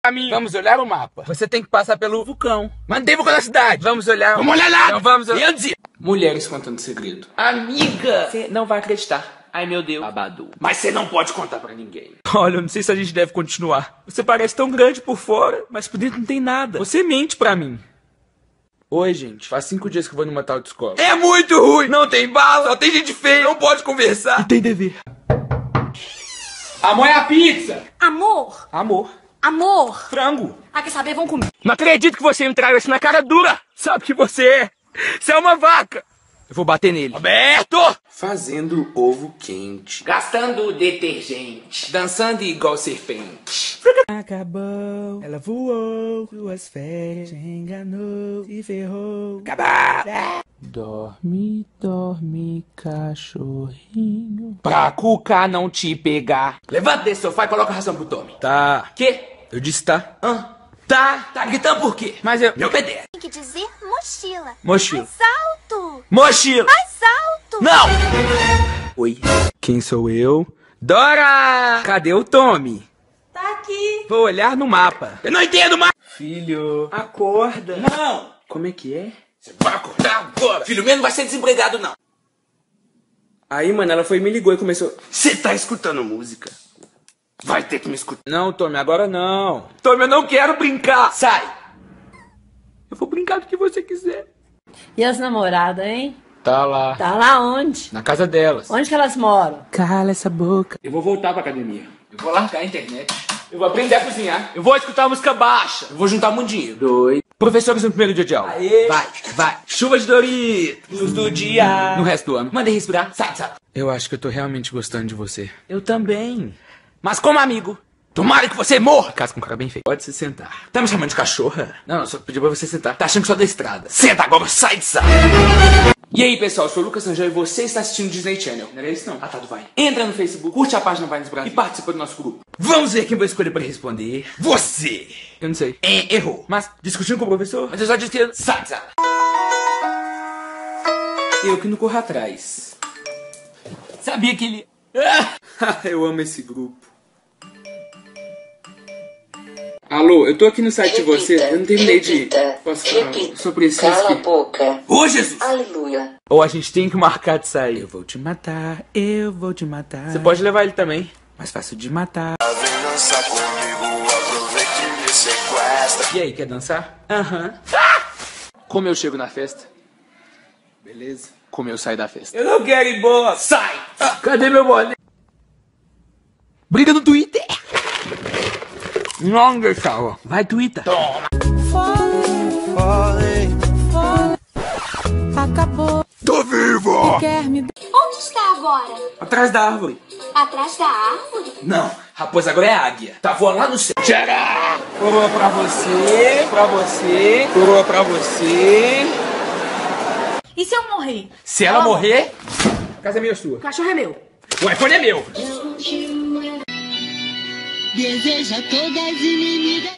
Vamos olhar o mapa. Você tem que passar pelo vulcão. Mandei vulcão na cidade. Vamos olhar. Vamos olhar lá. Então vamos olhar. Mulheres contando segredo. Amiga, você não vai acreditar. Ai, meu Deus. Babado. Mas você não pode contar pra ninguém. Olha, eu não sei se a gente deve continuar. Você parece tão grande por fora, mas por dentro não tem nada. Você mente pra mim. Oi, gente. Faz 5 dias que eu vou numa tal de escola. É muito ruim. Não tem bala, só tem gente feia, não pode conversar. E tem dever. Amor, é a pizza. Amor. Amor. Amor. Frango. Ah, quer saber? Vamos comer. Não acredito que você me traiu isso na cara dura. Sabe o que você é? Você é uma vaca. Eu vou bater nele. Roberto! Fazendo ovo quente. Gastando detergente. Dançando igual serpente. Acabou, ela voou, suas férias, enganou, se ferrou. Acabou! Dorme, dorme, cachorrinho. Pra Cuca não te pegar. Levanta desse sofá e coloca a ração pro Tommy. Tá. Quê? Eu disse tá. Tá gritando por quê? Mas eu... Me obedece. Tem que dizer mochila. Mochila. Mais alto. Mochila. Mais alto. Não! Oi. Quem sou eu? Dora! Cadê o Tommy? Tá aqui. Vou olhar no mapa. Eu não entendo mais. Filho, acorda. Não. Como é que é? Você vai acordar agora. Filho meu não vai ser desempregado, não. Aí, mano, ela foi e me ligou e começou... Você tá escutando música? Vai ter que me escutar. Não, Tommy, agora não. Tommy, eu não quero brincar. Sai. Eu vou brincar do que você quiser. E as namoradas, hein? Tá lá. Tá lá onde? Na casa delas. Onde que elas moram? Cala essa boca. Eu vou voltar pra academia. Eu vou largar a internet. Eu vou aprender a cozinhar. Eu vou escutar música baixa. Eu vou juntar muito dinheiro. 2. Professores no primeiro dia de aula. Aê. Vai. Chuva de Doritos. Luz do dia. No resto do ano. Mandei respirar. Sai. Eu acho que eu tô realmente gostando de você. Eu também. Mas como amigo. Tomara que você morra. Casa com um cara bem feio. Pode se sentar. Tá me chamando de cachorra? Não, só pedi pra você sentar. Tá achando que só da estrada. Senta agora, sai de sala. E aí, pessoal, eu sou o Lucas Rangel e você está assistindo Disney Channel. Não era isso, não? Ah, tá, do Vai. Entra no Facebook, curte a página Vai nos Brasil e participa do nosso grupo. Vamos ver quem vai escolher pra responder. Você! Eu não sei. Errou. Mas, discutindo com o professor? Mas eu só disse que... Sai de sala. Eu que não corro atrás. Sabia que ele... Eu amo esse grupo. Alô, eu tô aqui no site de você, eu não terminei de... Posso falar? Só preciso Cala que... a boca. Ô, Jesus! Aleluia. Ou a gente tem que marcar de sair. Eu vou te matar, eu vou te matar. Você pode levar ele também. Mais fácil de matar. Vem dançar comigo, aproveite e me sequestra. E aí, quer dançar? Aham. Como eu chego na festa? Beleza. Como eu saio da festa? Eu não quero ir embora. Sai! Cadê meu boné? Briga no Twitter. Não deixava. Vai, Twitter. Toma. Acabou. Tô vivo. Onde está agora? Atrás da árvore. Atrás da árvore? Não, raposa agora é águia. Tá voando lá no céu. Tcharam! Coroa pra você, coroa pra você. E se eu morrer? Se ela morrer, a casa é minha ou sua? O cachorro é meu. O iPhone é meu. Deseja todas as inimigas.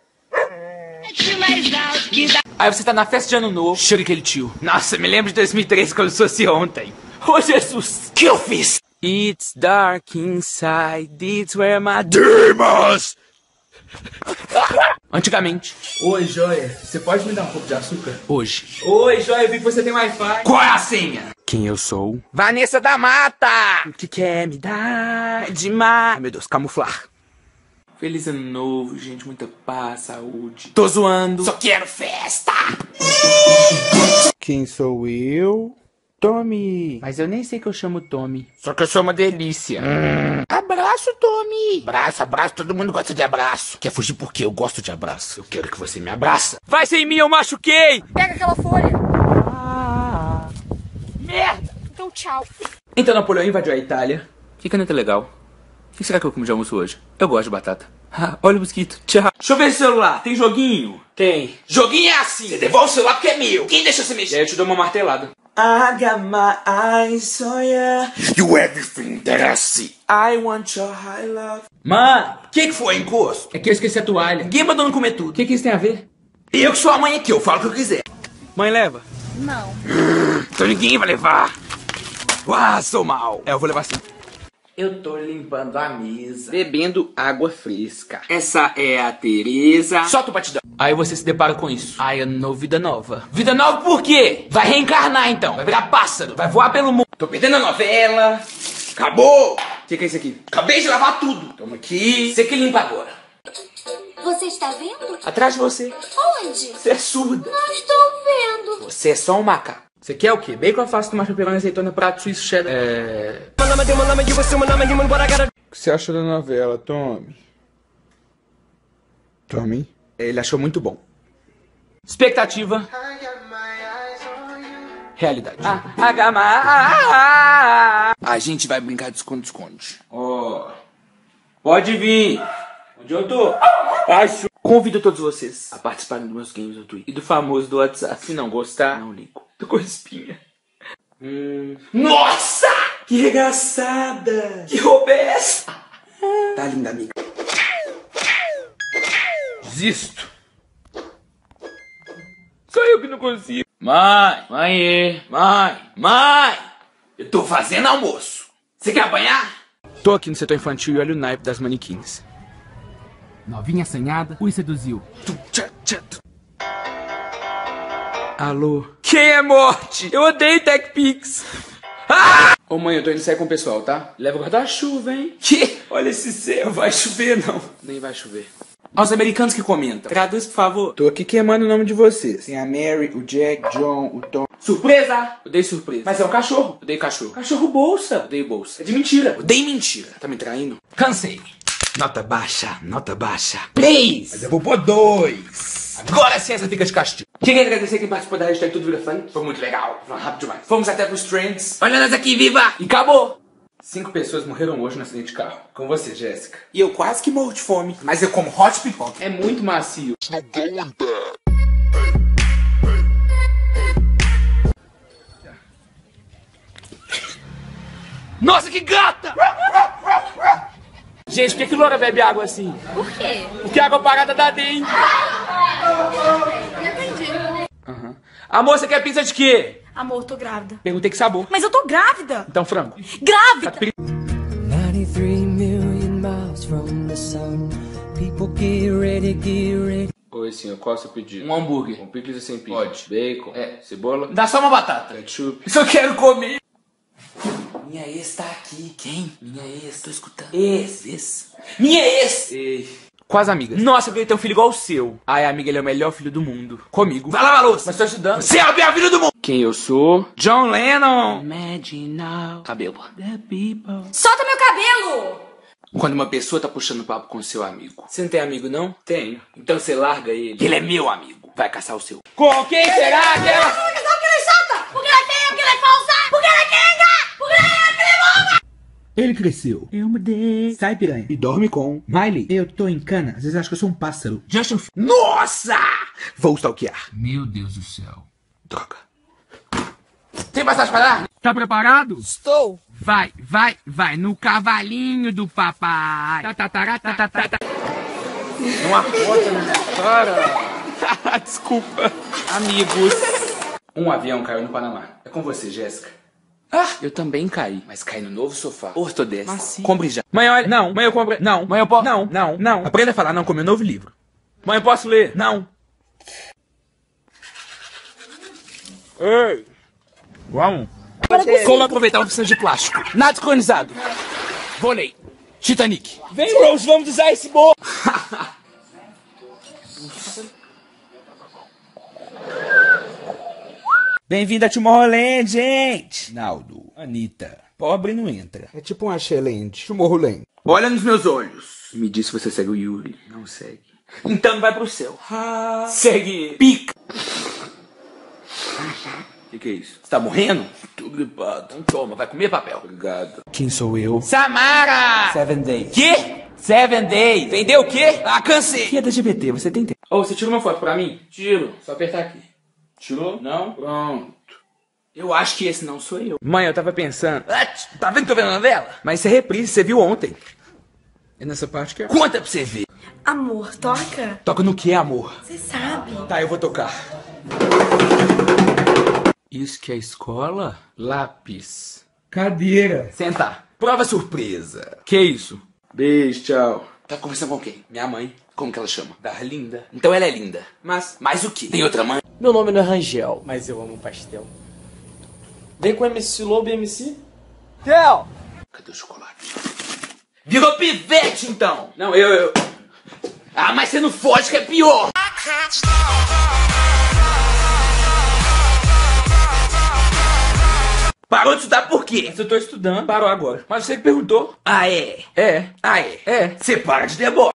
Mais alto que dá. Aí você tá na festa de ano novo, chega aquele tio. Nossa, me lembro de 2013 quando eu fosse ontem. Ô Jesus, que eu fiz? It's dark inside, it's where my demons. Antigamente. Oi, joia, você pode me dar um pouco de açúcar? Hoje. Oi, joia, eu vi que você tem Wi-Fi. Qual é a senha? Quem eu sou? Vanessa da Mata. O que quer me dar demais? Ai, meu Deus, camuflar. Feliz ano novo, gente, muita paz, saúde. Tô zoando. Só quero festa. Quem sou eu? Tommy. Mas eu nem sei que eu chamo Tommy. Só que eu sou uma delícia. Abraço, Tommy. Abraço, todo mundo gosta de abraço. Quer fugir por quê? Eu gosto de abraço. Eu quero que você me abraça. Vai sem mim, eu machuquei. Pega aquela folha. Merda. Então tchau. Então Napoleão invadiu a Itália. Que caneta legal. O que será que eu comi de almoço hoje? Eu gosto de batata. Olha o mosquito. Tchau. Deixa eu ver esse celular. Tem joguinho? Tem. Joguinho é assim. Você devolve o celular porque é meu. Quem deixa você mexer? E aí eu te dou uma martelada. I got my eyes on ya. You everything that I see. I want your high love. Mano, o que foi, encosto? É que eu esqueci a toalha. Ninguém mandou não comer tudo. O que isso tem a ver? Eu que sou a mãe aqui, eu falo o que eu quiser. Mãe, leva? Não. Então ninguém vai levar. Uau, sou mal. Eu vou levar sim. Eu tô limpando a mesa, bebendo água fresca. Essa é a Tereza. Solta o batidão. Aí você se depara com isso. Ai, ano novo, vida nova. Vida nova por quê? Vai reencarnar então. Vai virar pássaro. Vai voar pelo mundo. Tô perdendo a novela. Acabou. O que é isso aqui? Acabei de lavar tudo. Toma aqui. Você que limpa agora. Você está vendo? Atrás de você. Onde? Você é surda. Não estou vendo. Você é só um macaco. Você quer o quê? Bacon, alface, tomate, pepperoni, azeitona, prato suíço, cheddar. O que você achou da novela, Tommy? Tommy? Ele achou muito bom. Expectativa. Realidade. A gente vai brincar de esconde-esconde. Ó. Pode vir. Onde eu tô? Acho. Convido todos vocês a participarem dos meus games do Twitter e do famoso do WhatsApp. Se não gostar, não ligo. Tô com espinha. Nossa! Que regaçada! Que roupa é essa? Tá linda, amiga. Desisto. Só eu que não consigo. Mãe! Eu tô fazendo almoço. Você quer apanhar? Tô aqui no setor infantil e olha o naipe das manequins. Novinha assanhada, o seduziu. Alô? Quem é morte? Eu odeio TechPix. Ô mãe, eu tô indo sair com o pessoal, tá? Leva o guarda-chuva, hein? Que? Olha esse céu, vai chover não. Nem vai chover. Aos americanos que comentam, traduz por favor. Tô aqui queimando o nome de vocês. Tem a Mary, o Jack, John, o Tom. Surpresa! Odeio surpresa. Mas é um cachorro. Odeio cachorro. Cachorro bolsa. Odeio bolsa. É de mentira. Odeio mentira. Tá me traindo? Cansei. Nota baixa, nota baixa. 3! Mas eu vou pôr 2. Agora a ciência fica de castigo. Queria agradecer quem participou da hashtag Tudo Vira Fã. Foi muito legal. Foi rápido demais. Fomos até pros trends. Olha nós aqui, viva! E acabou! 5 pessoas morreram hoje no acidente de carro. Com você, Jéssica. E eu quase que morro de fome. Mas eu como hot pipoca. É muito macio. Nossa, que gata! Gente, por que Loura bebe água assim? Por quê? Porque a água parada dá dengue. Não entendi. Amor, você quer pizza de quê? Amor, tô grávida. Perguntei que sabor. Mas eu tô grávida. Então frango. Grávida! 93 million miles from the sun. People get ready. Oi, senhor, qual é o seu pedido? Um hambúrguer. Com picles e sem picles. Pode. Bacon. Cebola. Dá só uma batata. Ketchup. Isso eu quero comer. Minha ex tá aqui. Quem? Minha ex. Tô escutando. Ex. Minha ex. Ei. Quase amigas. Nossa, eu queria ter um filho igual o seu. Ai, amiga, ele é o melhor filho do mundo. Comigo. Vai lavar a louça. Mas tô estudando. Você é o melhor filho do mundo. Quem eu sou? John Lennon. Imagine now. Cabelo. The people. Solta meu cabelo! Quando uma pessoa tá puxando papo com seu amigo. Você não tem amigo, não? Tenho. Então você larga ele. Ele é meu amigo. Vai caçar o seu. Com quem será que ela... Porque ela é chata! Porque ela é feia! Porque ela é falsa! Porque ela é quenga! Porque ela é boba! Ele cresceu. Eu mudei. Sai, piranha. E dorme com Miley. Eu tô em cana. Às vezes acho que eu sou um pássaro. Justin... Nossa! Vou stalkear. Meu Deus do céu. Droga. Tem passagem para dar? Tá preparado? Estou. Vai. No cavalinho do papai. Não acorda na minha cara. Desculpa. Amigos. Um avião caiu no Panamá. É com você, Jéssica. Eu também caí. Mas caí no novo sofá. Ortodésico. Macio. Compre já. Mãe, olha. Não. Mãe, eu comprei. Não. Mãe, eu posso. Não. Aprenda a falar não com meu novo livro. Mãe, eu posso ler? Não. Ei. Vamos. Como aproveitar uma piscina de plástico? Nada descolonizado. Vôlei. Titanic. Vem, Rose, vamos usar esse bolo. Bem-vindo a Tomorrowland, gente. Naldo. Anitta. Pobre não entra. É tipo um Axeland. Tomorrowland. Olha nos meus olhos. Me diz se você segue o Yuri. Não segue. Então não vai pro céu. Segue. Pica. Que é isso? Você tá morrendo? Tô gripado. Então toma, vai comer papel. Obrigado. Quem sou eu? Samara! 7 Days. Quê? 7 Days. Entendeu o quê? Cansei. Que é da GBT, você tem tempo. Ô, você tirou uma foto pra mim? Tiro. Só apertar aqui. Tirou? Não? Pronto. Eu acho que esse não sou eu. Mãe, eu tava pensando... Tá vendo que tô vendo a novela? Mas isso é reprise, você viu ontem. É nessa parte que é... Conta pra você ver. Amor, toca. Toca no que, amor? Você sabe. Tá, eu vou tocar. Isso que é escola? Lápis. Cadeira. Sentar. Prova surpresa. Que isso? Beijo, tchau. Tá conversando com quem? Minha mãe. Como que ela chama? Darlinda. Então ela é linda. Mas o quê? Tem outra mãe? Meu nome não é Rangel, mas eu amo pastel. Vem com MC Lobo e MC Theo. Cadê o chocolate? Virou pivete, então! Não, eu... Ah, mas você não foge que é pior! Parou de estudar por quê? Eu tô estudando. Parou agora. Mas você que perguntou. Ah, é? É. Ah, é? É. Você para de deboche.